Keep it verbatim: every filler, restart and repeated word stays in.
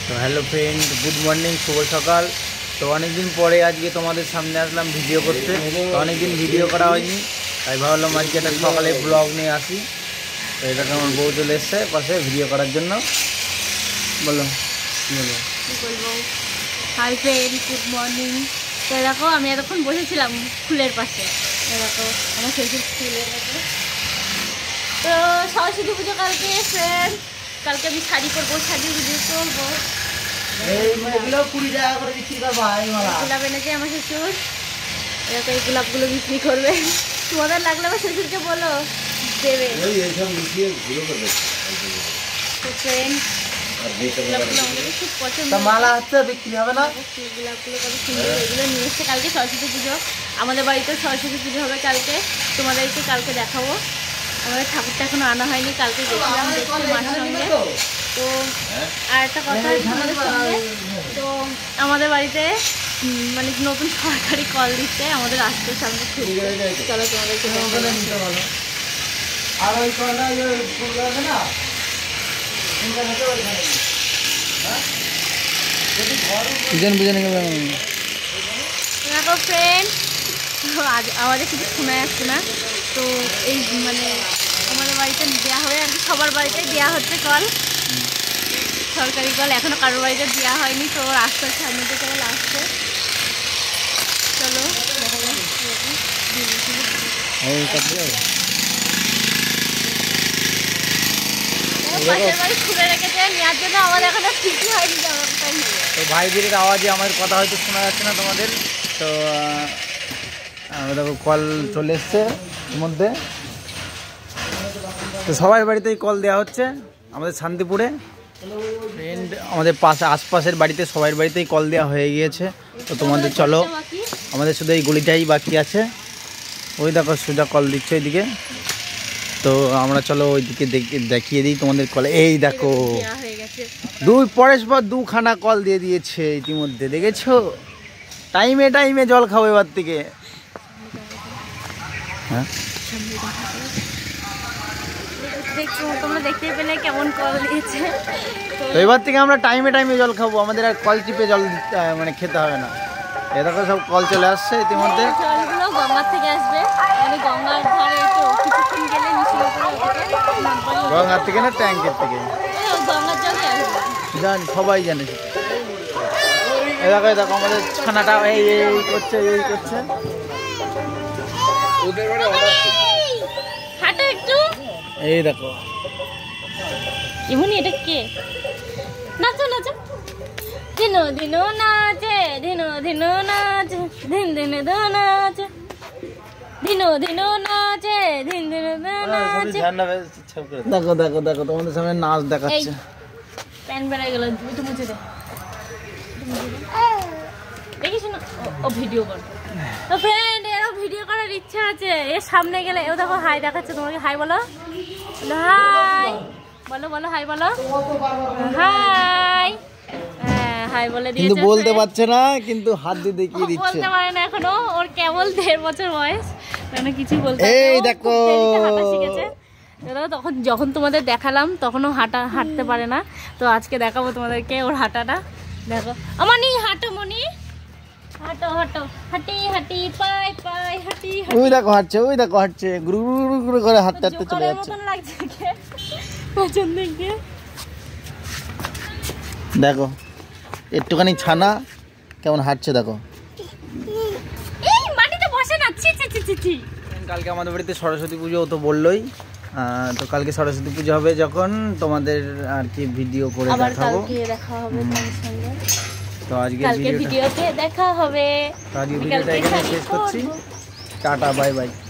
তো hello friend, good morning, শুভ সকাল। তো অনেকদিন পরে আজকে তোমাদের সামনে আসলাম ভিডিও করতে। তো অনেকদিন ভিডিও করা হয়নি, তাই ভাবলাম আজকে একটা সকালে ব্লগ নিয়ে আসি। তো এটা আমার বউ চলে এসছে পাশে ভিডিও করার জন্য। বলো কী বলবো কী বলবো। Hi friend, good morning. তো দেখো আমি এতক্ষণ বসেছিলাম ফুলের পাশে, দেখো আমার শ্বশুর ফুলের পাশে। তো সরস্বতী পুজো কালকে ফ্রেন্ড, কালকে আমি শাড়ি করবো, শাড়ি ভিডিও করবো। গোলাপ এনেছে আমার শ্বশুর, এরকম এই গোলাপগুলো বিক্রি করবে। তোমাদের লাগলে আমার শ্বশুরকে বলো দেবে। তো ফ্রেন্ড গোলাপগুলো আমাদের খুব পছন্দ, মালা হচ্ছে বিক্রি হবে না। গোলাপগুলো কত সুন্দর, এগুলো নিয়ে এসছে। কালকে সরস্বতী পুজো, আমাদের বাড়িতে সরস্বতী পুজো হবে কালকে, তোমাদেরকে কালকে দেখাবো। আমাদের ঠাকুরটা এখনো আনা হয়নি, কালকে গেছিলাম দেখতে মার সঙ্গে। তো আর একটা কথা আমাদের সঙ্গে, তো আমাদের বাড়িতে মানে নতুন সরকারি কল দিচ্ছে, আমাদের আসতে সামনে খুব। চলো তোমাদেরকে দেখো ফ্রেন্ড, আজ আওয়াজে কিছু শোনা যাচ্ছে না। তো এই মানে আমাদের বাড়িতে দেওয়া হবে আর কি, সবার বাড়িতে দেওয়া হচ্ছে কল, সরকারি কল। এখনো কারোর বাড়িতে দেওয়া হয়নি, তো রাস্তার সামনে থেকে কল আসছে। চলো পাশের বাড়ি খুলে রেখেছে নেওয়ার জন্য, আমার এখনো ঠিকই হয়নি। তো ভাই বোনের আওয়াজে আমার কথা হয়তো শোনা যাচ্ছে না তোমাদের। তো দেখো কল চলে এসছে এর মধ্যে। তো সবাই বাড়িতেই কল দেওয়া হচ্ছে আমাদের শান্তিপুরে। ফ্রেন্ড আমাদের পাশে আশপাশের বাড়িতে সবাই বাড়িতেই কল দেওয়া হয়ে গিয়েছে। তো তোমাদের চলো, আমাদের শুধু এই গলিটাই বাকি আছে। ওই দেখো সোজা কল দিচ্ছে ওইদিকে। তো আমরা চলো ওইদিকে দেখিয়ে দিই তোমাদের কলে। এই দেখো দুই পরস্পর দুখানা কল দিয়ে দিয়েছে ইতিমধ্যে, দেখেছো? টাইমে টাইমে জল খাবো এবার থেকে। হ্যাঁ তোমরা দেখতে পেলে কেমন কল দিয়েছে। তো এবার থেকে আমরা টাইমে টাইমে জল খাবো, আমাদের আর কল চিপে জল মানে খেতে হবে না। এ দেখো সব কল চলে আসছে ইতিমধ্যে। জলগুলো গঙ্গার থেকে আসবে, মানে গঙ্গার ধারে তো কিছুক্ষণ গেলে গঙ্গার থেকে না ট্যাঙ্কের থেকে, গঙ্গার জলে আসবে, জান সবাই জানে। এ দেখো দেখো আমাদের ছানাটা এই এই করছে এই করছে। হাঁটো একটু, এই দেখো এমনি। এটা কে? নাচো নাচো, দিনো দিনো নাচে, দিনো দিনো নাচে, দিন দিনে দো নাচে, দিনো দিনো নাচে, দিন দিনে দো নাচে। দেখো দেখো দেখো তোমাদের সামনে নাচ দেখাচ্ছে। প্যান বেড়ে গেল, একটু মুছে দে। দেখিস না ও ভিডিও করে। তো ফ্রেন্ড এরও ভিডিও করার ইচ্ছা আছে, এর সামনে গেলে এও দেখো হাই দেখাচ্ছে। তোমাকে হাই বলো, হাই বলো, বলো হাই বলো, হাই। হ্যাঁ হাই বলে দিয়েছে, কিন্তু বলতে পারছে না, কিন্তু হাত দিয়ে দেখিয়ে দিচ্ছে। বলতে পারে না এখনো, ওর কেবল দেড় বছর বয়স, মানে কিছু বলতে। এই দেখো হাঁটা শিখেছে। তখন যখন তোমাদের দেখালাম তখনও হাঁটা হাঁটতে পারে না, তো আজকে দেখাবো তোমাদেরকে ওর হাঁটাটা। দেখো আমানি হাঁটো, মনি হাঁটো হাঁটো, হাঁটি হাঁটি পাই পাই হাঁটি। ওই দেখো হাঁটছে, ওই দেখো হাঁটছে, গুরু গুরু গুরু করে হাঁটতে হাঁটতে চলে যাচ্ছে। পছন্দ কি দেখো একটুখানি ছানা কেমন হাঁটছে দেখো। এই মাটিতে বসে না, ছি ছি ছি ছি। কালকে আমাদের বাড়িতে সরস্বতী পুজো তো বললোই। তো কালকে সরস্বতী পুজো হবে যখন তোমাদের আর কি ভিডিও করে দেখাবো। কালকে দেখা হবে তোমার সঙ্গে। তো আজকে কালকে ভিডিওতে দেখা হবে। তো আজকে ভিডিওটা এখানে শেষ করছি। Tata bye by.